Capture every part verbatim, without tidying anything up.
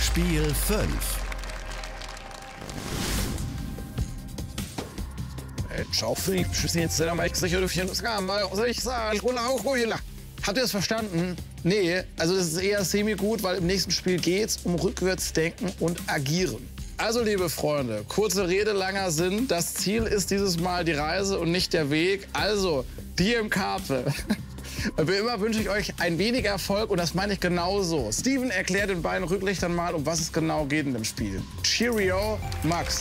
Spiel fünf. Habt ihr das verstanden? Nee, also das ist eher semi-gut, weil im nächsten Spiel geht's um Rückwärtsdenken und Agieren. Also, liebe Freunde, kurze Rede, langer Sinn. Das Ziel ist dieses Mal die Reise und nicht der Weg. Also, die im Karpe. Wie immer wünsche ich euch ein wenig Erfolg und das meine ich genauso. Steven erklärt den beiden Rücklichtern mal, um was es genau geht in dem Spiel. Cheerio, Max.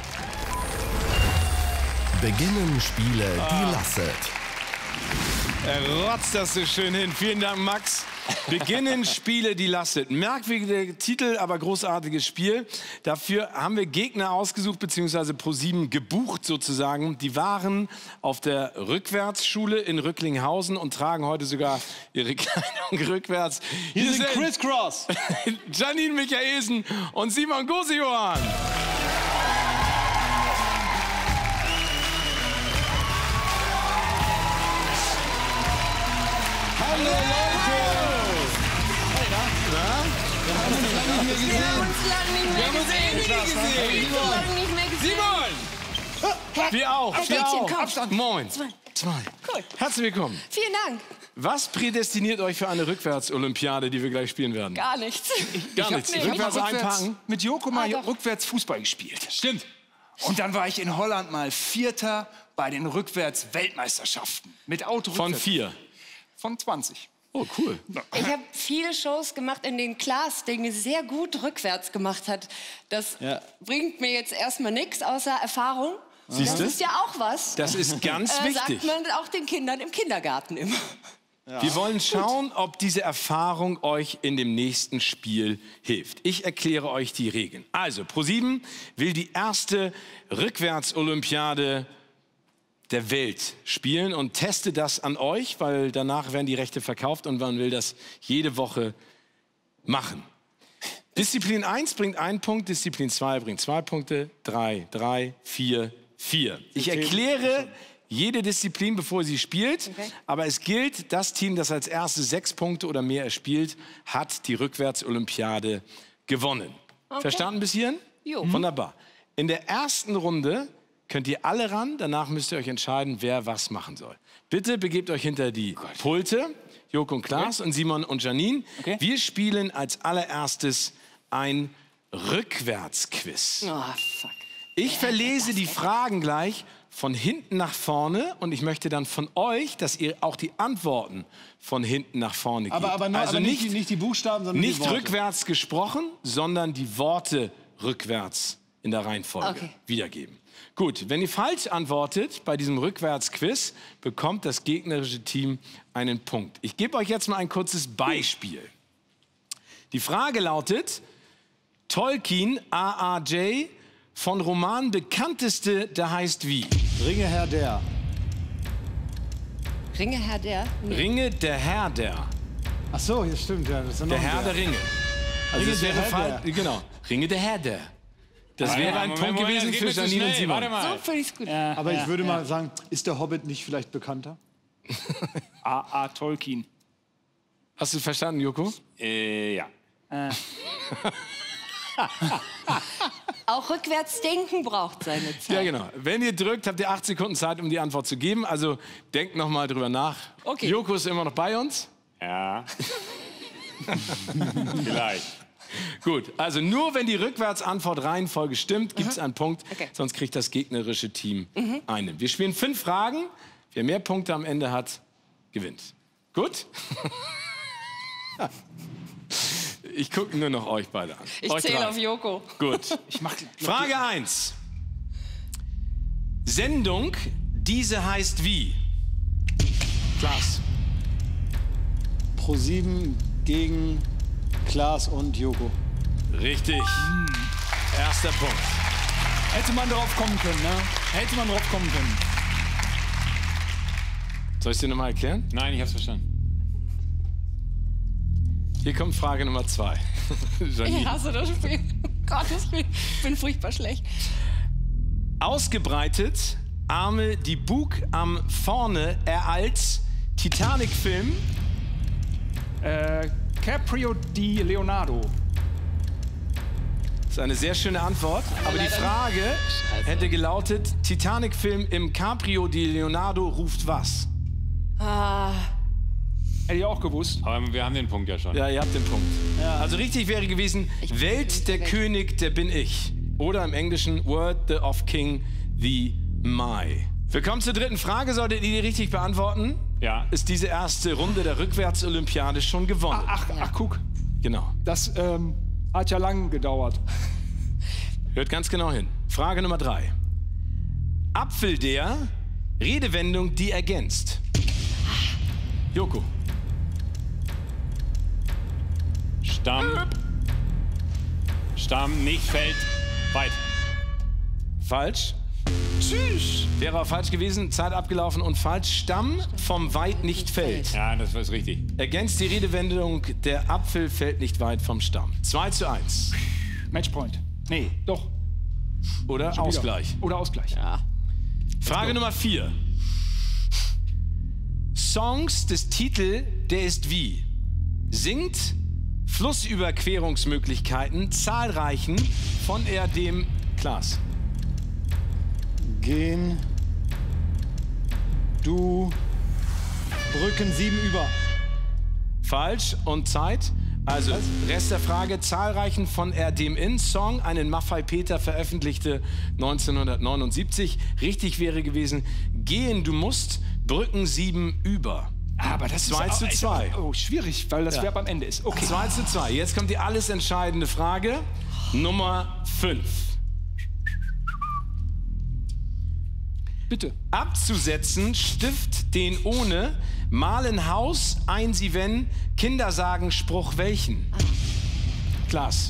Beginnen Spiele, die lasset. Er rotzt das so schön hin. Vielen Dank, Max. Beginnen Spiele, die lastet. Merkwürdiger Titel, aber großartiges Spiel. Dafür haben wir Gegner ausgesucht, beziehungsweise ProSieben gebucht sozusagen. Die waren auf der Rückwärtsschule in Rücklinghausen und tragen heute sogar ihre Kleidung rückwärts. Hier, Hier sind Chris Cross, Janine Michaelsen und Simon Gosejohann. Hallo Leute! Hey, na? Na? Wir haben uns lange nicht mehr gesehen. Wir haben uns lange nicht mehr gesehen. Wir haben uns nicht mehr gesehen. Simon! Wir auch, Herr wir Städtchen, auch. komm. Abstand. Moin. Zwei. Zwei. Gut. Herzlich willkommen. Vielen Dank. Was prädestiniert euch für eine Rückwärts-Olympiade, die wir gleich spielen werden? Gar nichts. Gar nichts. Nee, Rückwärts rückwärts einpacken? Mit Joko mal Ah, doch. rückwärts Fußball gespielt. Stimmt. Und dann war ich in Holland mal Vierter bei den Rückwärts-Weltmeisterschaften. Mit Auto Von rückwärts. vier. Von zwanzig. Oh, cool. Ich habe viele Shows gemacht, in denen Klaas Dinge sehr gut rückwärts gemacht hat. Das Ja. bringt mir jetzt erstmal nichts außer Erfahrung. Siehst das du? ist ja auch was. Das ist ganz äh, wichtig. sagt man auch den Kindern im Kindergarten immer. Wir wollen schauen, ob diese Erfahrung euch in dem nächsten Spiel hilft. Ich erkläre euch die Regeln. Also, ProSieben will die erste Rückwärts-Olympiade der Welt spielen und teste das an euch, weil danach werden die Rechte verkauft und man will das jede Woche machen. Disziplin eins bringt einen Punkt, Disziplin zwei bringt zwei Punkte, drei, drei, vier, vier. Ich erkläre jede Disziplin, bevor ihr sie spielt, Okay. aber es gilt, das Team, das als erstes sechs Punkte oder mehr erspielt, hat die Rückwärts-Olympiade gewonnen. Okay. Verstanden bis hierhin? Jo. Wunderbar. In der ersten Runde könnt ihr alle ran, danach müsst ihr euch entscheiden, wer was machen soll. Bitte begebt euch hinter die Pulte, Joko und Klaas und Simon und Janine. Okay. Wir spielen als allererstes ein Rückwärtsquiz. Oh, fuck. Ich verlese die Fragen gleich von hinten nach vorne und ich möchte dann von euch, dass ihr auch die Antworten von hinten nach vorne gebt. Aber, aber, nur, also aber nicht, nicht, die, nicht die Buchstaben, sondern nicht die Worte. rückwärts gesprochen, sondern die Worte rückwärts in der Reihenfolge Okay. wiedergeben. Gut, wenn ihr falsch antwortet bei diesem Rückwärtsquiz, bekommt das gegnerische Team einen Punkt. Ich gebe euch jetzt mal ein kurzes Beispiel. Die Frage lautet, Tolkien, A A J, von Roman bekannteste, der heißt wie? Ringe Herr der. Ringe Herr der? Nee. Ringe der Herr der. Ach so, hier stimmt ja. Das ist ja noch Der ein Herr der Ringe. Also Ringe es der wäre Herr fall- der. Genau, Ringe der Herr der. Das Warte wäre mal, ein Moment, Punkt Moment, gewesen das für geht mir zu Janine und schnell. Simon. Warte mal. So finde ich's gut. Aber ich ja, würde ja. mal sagen, ist der Hobbit nicht vielleicht bekannter? A A Tolkien. Hast du verstanden, Joko? Äh, ja. Auch rückwärts denken braucht seine Zeit. Ja, genau. Wenn ihr drückt, habt ihr acht Sekunden Zeit, um die Antwort zu geben. Also denkt noch mal drüber nach. Okay. Joko ist immer noch bei uns. Ja. Vielleicht. Gut, also nur wenn die Rückwärtsantwort-Reihenfolge stimmt, gibt es einen Punkt. Okay. Sonst kriegt das gegnerische Team einen. Wir spielen fünf Fragen. Wer mehr Punkte am Ende hat, gewinnt. Gut? Ich gucke nur noch euch beide an. Ich Euch zähle drei. auf Joko. Gut. Ich mach, Frage eins. Sendung, diese heißt wie? Klaas. ProSieben gegen Klaas und Joko. Richtig. Erster Punkt. hätte man drauf kommen können, ne? Hätte man drauf kommen können. Soll ich es dir nochmal erklären? Nein, ich hab's verstanden. Hier kommt Frage Nummer zwei. Ich Janine. hasse das Spiel. Gottes Willen. Ich bin furchtbar schlecht. Ausgebreitet, Arme, die Bug am vorne, er als Titanic-Film. Äh, Caprio di Leonardo. Das ist eine sehr schöne Antwort. Aber die Frage hätte gelautet, Titanic-Film im Caprio di Leonardo ruft was? Ah, Hätte ich auch gewusst. Aber wir haben den Punkt ja schon. Ja, ihr habt den Punkt. Also richtig wäre gewesen, Welt der König, der bin ich. Oder im Englischen, Word the of King, the my. Wir kommen zur dritten Frage. Solltet ihr die richtig beantworten, Ja. ist diese erste Runde der Rückwärts-Olympiade schon gewonnen. Ach, ach, guck. Genau. Das ähm, hat ja lang gedauert. Hört ganz genau hin. Frage Nummer drei. Apfel der, Redewendung, die ergänzt. Joko. Stamm. Stamm, nicht Feld, weit. Falsch. Tschüss. Wäre auch falsch gewesen, Zeit abgelaufen und falsch. Stamm vom Weit nicht fällt. Ja, das ist richtig. Ergänzt die Redewendung, der Apfel fällt nicht weit vom Stamm. zwei zu eins. Matchpoint. Nee, doch. Oder Ausgleich. Oder Ausgleich. Ja. Frage Nummer vier. Songs des Titel Der ist wie singt Flussüberquerungsmöglichkeiten zahlreichen von er dem Klaas. Gehen. Du. Brücken sieben über. Falsch und Zeit. Also, Rest der Frage, zahlreichen von er dem in Song, einen Maffei Peter veröffentlichte neunzehnhundertneunundsiebzig. Richtig wäre gewesen, gehen du musst, Brücken sieben über. Aber das zwei ist zu auch, zwei. Oh, schwierig, weil das Ja. Verb am Ende ist. Okay. zwei zu zwei. Jetzt kommt die alles entscheidende Frage. Nummer fünf. Bitte. Abzusetzen, Stift, den ohne, malen Haus, ein sie wenn, Kinder sagen Spruch welchen. Klaas.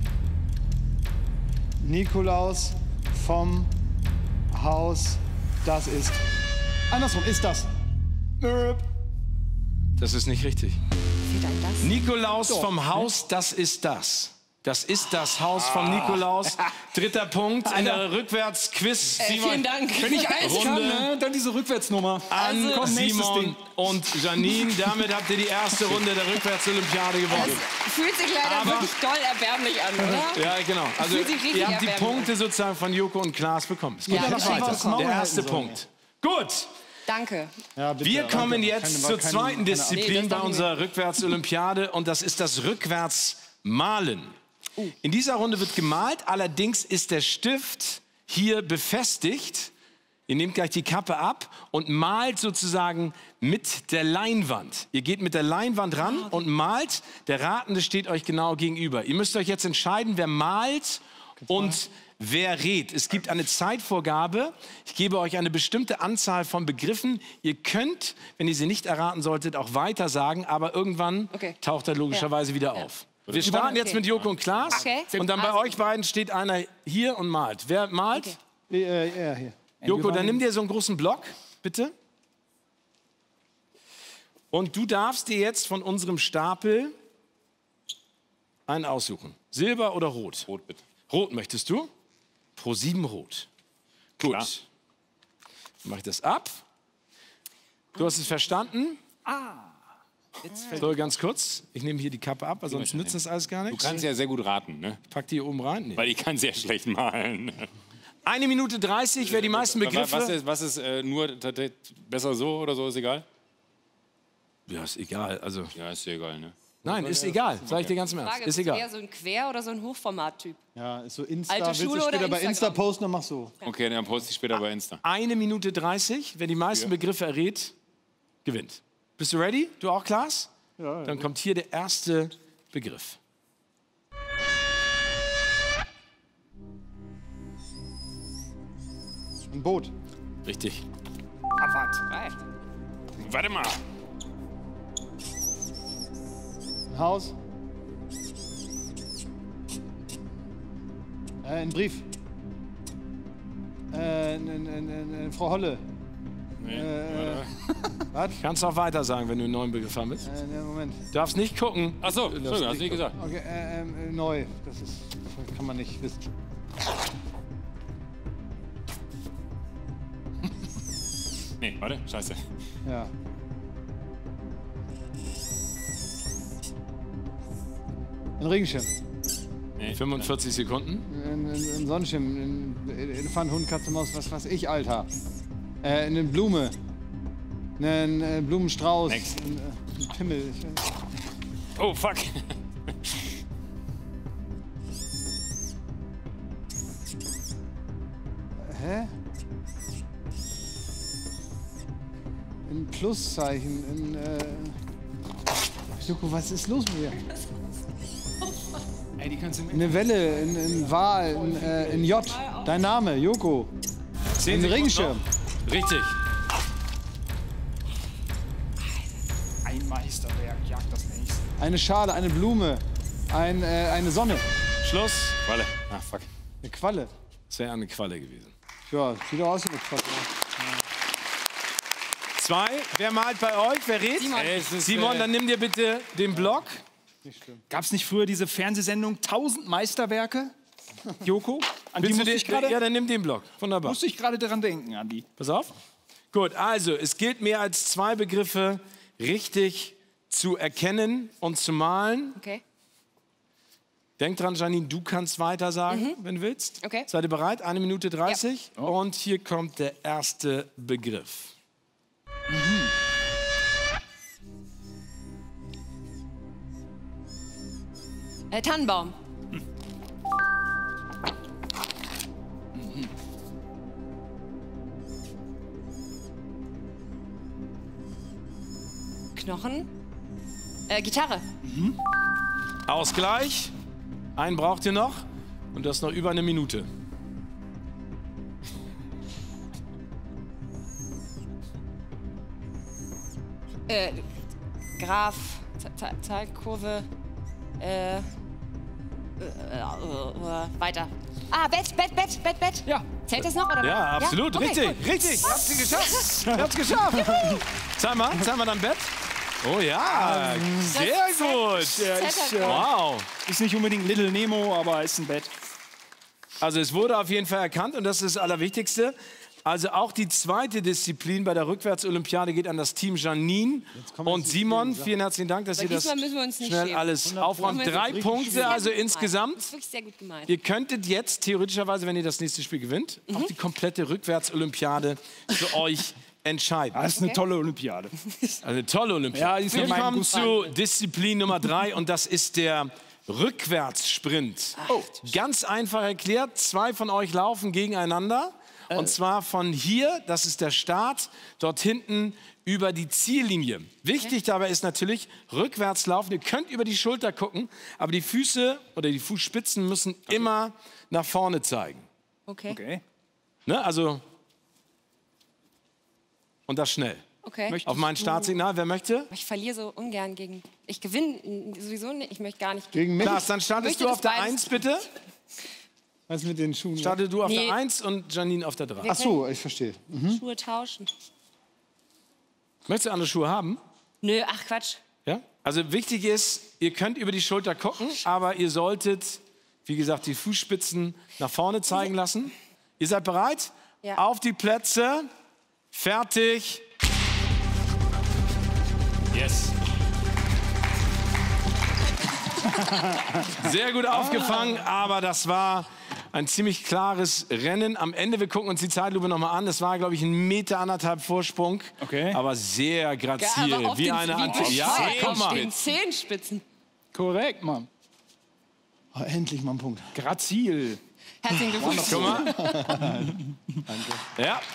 Nikolaus vom Haus. Das ist. Andersrum ist das. Das ist nicht richtig. fehlt einem das? Nikolaus vom Haus, das ist das. Das ist das Haus von Nikolaus. Dritter Punkt in der Rückwärts-Quiz. Äh, vielen Dank. Wenn ich eins kann, Runde. ne? Und dann diese Rückwärtsnummer. An Komm, nächstes Simon Ding. und Janine. Damit habt ihr die erste Runde der Rückwärts-Olympiade gewonnen. Das fühlt sich leider Aber- wirklich doll erbärmlich an, oder? Ja, genau. Also fühlt sich richtig ihr habt die erbärmlich Punkte sozusagen von Joko und Klaas bekommen. Es geht Ja, ja noch das weiter. stimmt. Das Maul Der halten erste sollen. Punkt. Gut. Danke. Ja, bitte. Wir kommen Danke. jetzt Keine- zur keine- zweiten keine- Disziplin Nee, das bei darf ich unserer Rückwärts-Olympiade und das ist das Rückwärtsmalen. In dieser Runde wird gemalt, allerdings ist der Stift hier befestigt. Ihr nehmt gleich die Kappe ab und malt sozusagen mit der Leinwand. Ihr geht mit der Leinwand ran und malt. Der Ratende steht euch genau gegenüber. Ihr müsst euch jetzt entscheiden, wer malt und wer redet. Es gibt eine Zeitvorgabe. Ich gebe euch eine bestimmte Anzahl von Begriffen. Ihr könnt, wenn ihr sie nicht erraten solltet, auch weiter sagen, aber irgendwann Okay. taucht er logischerweise wieder auf. Wir starten jetzt Okay. mit Joko und Klaas. Okay. Und dann bei Also- euch beiden steht einer hier und malt. Wer malt? Okay. Äh, ja, hier. Joko, dann nimm dir so einen großen Block, bitte. Und du darfst dir jetzt von unserem Stapel einen aussuchen. Silber oder Rot? Rot, bitte. Rot möchtest du? Pro sieben Rot. Gut. Klar. Dann mach ich das ab. Du hast es verstanden? So, ganz kurz. Ich nehme hier die Kappe ab, weil sonst nützt das alles gar Du nichts. kannst ja sehr gut raten, ne? Pack die hier oben rein. Nee. Weil ich kann sehr schlecht malen. Eine Minute dreißig, wer die meisten Begriffe... Was ist, was ist äh, nur t- t- besser so oder so, ist egal? Ja, ist egal. Also, Ja, ist ja egal, ne? nein, ist egal. Sag ich dir ganz im Ernst. Frage, Ist bist du egal. eher so ein Quer- oder so ein Hochformat-Typ? Ja, ist so Insta. Alte Willst du Schule später oder bei Insta Instagram? posten, dann mach so. Okay, dann poste ich später bei Insta. Eine Minute dreißig. Wer die meisten Begriffe errät, gewinnt. Bist du ready? Du auch, Klaas? Ja, Dann kommt hier der erste Begriff. Ein Boot. Richtig. Warte mal. Ein Haus. Äh, ein Brief. Äh, n, n, n, n, Frau Holle. Nee, Äh, warte. was? Kannst auch weiter sagen, wenn du einen neuen Begriff haben willst. Äh, ne, Moment. Darfst nicht gucken. Ach so, Entschuldigung, hast du nicht gesagt. Okay, äh, ähm, äh, neu. Das ist, das kann man nicht wissen. Nee, warte, scheiße. Ja. Ein Regenschirm. Nee, fünfundvierzig Sekunden. Ein, ein, ein Sonnenschirm, ein Elefant, Hund, Katze, Maus, was weiß ich, Alter. Äh, eine Blume. Ein äh, Blumenstrauß. Ein, äh, ein Pimmel. Oh, fuck. Hä? Ein Pluszeichen, ein, äh... Joko, was ist los mit dir? Ey, die kannst du Eine Welle, ein, ein Wal, ein, äh, ein J. Dein Name, Joko. Zehn Ein Sekunden Regenschirm. noch. Richtig. ein Meisterwerk, jagt das nächste. Eine Schale, eine Blume, ein, äh, eine Sonne. Schluss. Qualle. Ach, fuck. Eine Qualle. Das wäre eine Qualle gewesen. Ja, sieht doch aus wie eine Qualle. Zwei. Wer malt bei euch? Wer redet? Simon. Es ist, Simon, dann nimm dir bitte den Block. Gab es nicht früher diese Fernsehsendung tausend Meisterwerke? Joko? An die Willst du musste den, ich gerade ja, dann nimm den Block. Wunderbar. musste ich gerade dran denken, Andi. Pass auf. Gut, also es gilt mehr als zwei Begriffe richtig zu erkennen und zu malen. Okay. Denk dran, Janine, du kannst weiter sagen, wenn du willst. Okay. Seid ihr bereit? Eine Minute dreißig. Und hier kommt der erste Begriff. Äh, Tannenbaum. Knochen. Äh, Gitarre. Ausgleich. Einen braucht ihr noch. Und das noch über eine Minute. Äh, Graph. Z- Z- Zahlkurve. Äh, äh, äh, äh, weiter. Ah, Bett, Bett, Bett, Bett, Bett. Ja. Zählt das noch? Oder? Ja, absolut. Okay, richtig, cool. richtig. Ihr habt sie geschafft. Ihr habt's geschafft. Zeig mal, zeig mal dein Bett. Oh ja, sehr gut. Zettel. Wow. Ist nicht unbedingt Little Nemo, aber ist ein Bett. Also es wurde auf jeden Fall erkannt und das ist das Allerwichtigste. Also auch die zweite Disziplin bei der Rückwärtsolympiade geht an das Team Janine und Simon. Vielen herzlichen Dank, dass ihr das diesmal müssen wir uns nicht schnell schämen. alles aufräumt. Drei Punkte also insgesamt. Das ist wirklich sehr gut gemeint. Ihr könntet jetzt theoretischerweise, wenn ihr das nächste Spiel gewinnt, Mhm. auch die komplette Rückwärtsolympiade für euch entscheiden. Das ist eine tolle Olympiade. Also eine tolle Olympiade. Ja, die ist Wir nach meinem kommen Guss. zu Disziplin Nummer drei und das ist der Rückwärtssprint. Oh. Ganz einfach erklärt, zwei von euch laufen gegeneinander. Und zwar von hier, das ist der Start, dort hinten über die Ziellinie. Wichtig dabei ist natürlich, rückwärts laufen. Ihr könnt über die Schulter gucken, aber die Füße oder die Fußspitzen müssen immer nach vorne zeigen. Okay. Okay. Ne? Also, und das schnell. Okay. Möchtest Auf mein Startsignal, wer möchte? Ich verliere so ungern gegen. Ich gewinne sowieso nicht. Ich möchte gar nicht. Gegen mich? Lars, dann startest möchte du das auf der beides. eins, bitte. Was mit den Schuhen? Starte du auf Nee. der eins und Janine auf der drei. Ach so, ich verstehe. Schuhe tauschen. Möchtest du andere Schuhe haben? Nö, ach Quatsch. Ja? Also wichtig ist, ihr könnt über die Schulter gucken, aber ihr solltet, wie gesagt, die Fußspitzen nach vorne zeigen lassen. Ihr seid bereit? Ja. Auf die Plätze. Fertig. Yes. Sehr gut aufgefangen, aber das war ein ziemlich klares Rennen. Am Ende, wir gucken uns die Zeitlupe noch mal an. Das war, glaube ich, ein Meter, anderthalb Vorsprung. Okay. Aber sehr grazil, aber auf wie den, eine wie Antenne. die Ja, Zehen- komm mal. Den Zehenspitzen. Korrekt, Mann. Oh, endlich mal ein Punkt. Grazil. Herzlichen Glückwunsch. Guck mal. Ja.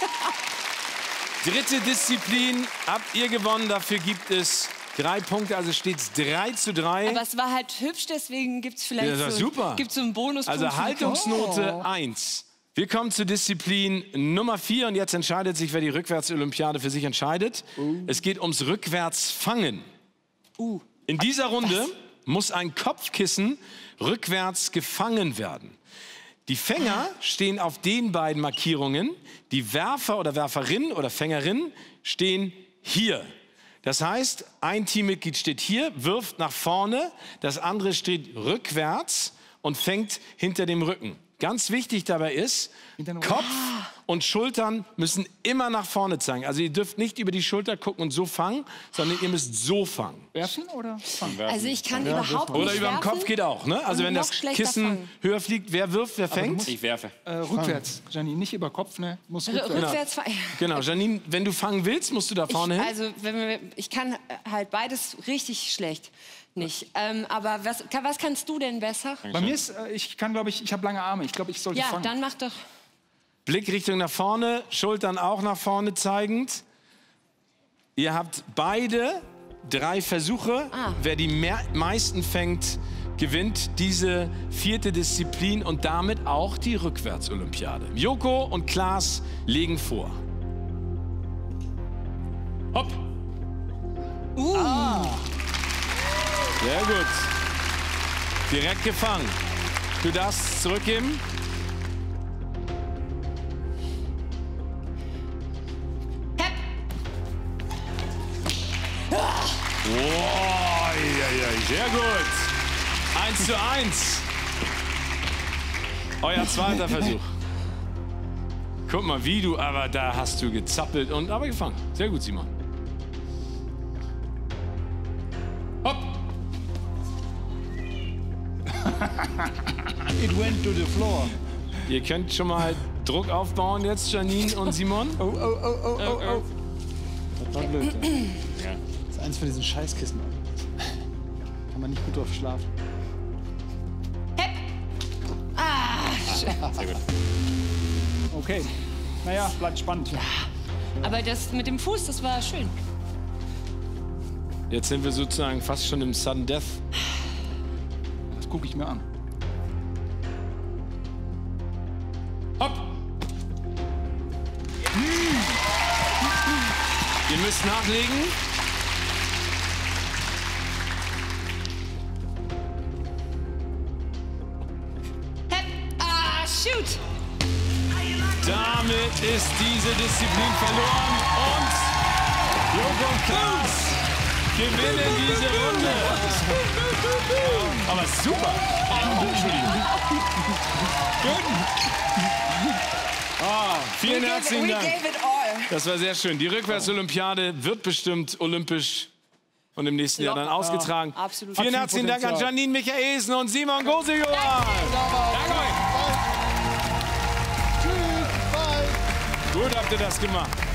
Dritte Disziplin habt ihr gewonnen. Dafür gibt es drei Punkte, also steht es drei zu drei. Aber es war halt hübsch, deswegen gibt es vielleicht Ja, das war so, super. Gibt's so einen Bonus. Also Haltungsnote eins. Wir kommen zu Disziplin Nummer vier und jetzt entscheidet sich, wer die Rückwärtsolympiade für sich entscheidet. Es geht ums Rückwärtsfangen. In dieser Runde muss ein Kopfkissen rückwärts gefangen werden. Die Fänger stehen auf den beiden Markierungen. Die Werfer oder Werferin oder Fängerin stehen hier. Das heißt, ein Teammitglied steht hier, wirft nach vorne, das andere steht rückwärts und fängt hinter dem Rücken. Ganz wichtig dabei ist, Kopf und Schultern müssen immer nach vorne zeigen. Also ihr dürft nicht über die Schulter gucken und so fangen, sondern ihr müsst so fangen. Werfen oder fangen? Also ich kann überhaupt nicht Oder über den werfen. Kopf geht auch, ne? Also Und wenn noch das schlechter Kissen fangen. höher fliegt, wer wirft, wer fängt? Ich werfe. Äh, rückwärts, Janine, nicht über Kopf, ne? Muss R- rückwärts. Rückwärts fa- Genau, Janine, wenn du fangen willst, musst du da vorne ich, hin. Also wenn wir, ich kann halt beides richtig schlecht nicht. Ähm, aber was, ka- was kannst du denn besser? Bei mir ist, äh, ich kann, glaube ich, ich habe lange Arme. Ich glaube, ich sollte Ja, fangen. dann mach doch. Blickrichtung nach vorne, Schultern auch nach vorne zeigend. Ihr habt beide drei Versuche. Ah. Wer die mehr, meisten fängt, gewinnt diese vierte Disziplin und damit auch die Rückwärts-Olympiade. Joko und Klaas legen vor. Hopp. Uh. Sehr gut. Direkt gefangen. Du darfst zurückgeben. Hepp. Oh, ja, ja, sehr gut. Eins zu eins. Euer zweiter Versuch. Guck mal, wie du, aber da hast du gezappelt und aber gefangen. Sehr gut, Simon. Hopp. It went to the floor. Ihr könnt schon mal Druck aufbauen jetzt, Janine und Simon. Oh, oh, oh, oh, oh, oh. Das war blöd. Ja. Das ist eins von diesen Scheißkissen. Kann man nicht gut drauf schlafen. Hepp. Ah, Sehr gut. Okay. Naja, bleibt spannend. aber das mit dem Fuß, das war schön. Jetzt sind wir sozusagen fast schon im Sudden Death. Das gucke ich mir an. Hopp. Ihr müsst nachlegen. Hepp. Ah, shoot. Damit ist diese Disziplin verloren und Joko und Klaas gewinnen diese Runde. Aber super. Gut. Ah, vielen herzlichen We Dank. gave it all. Das war sehr schön. Die Rückwärts-Olympiade wird bestimmt olympisch und im nächsten Jahr dann ausgetragen. Absolut. Vielen herzlichen Dank an Janine Michaelsen und Simon Gosejohann. Danke euch. Gut habt ihr das gemacht.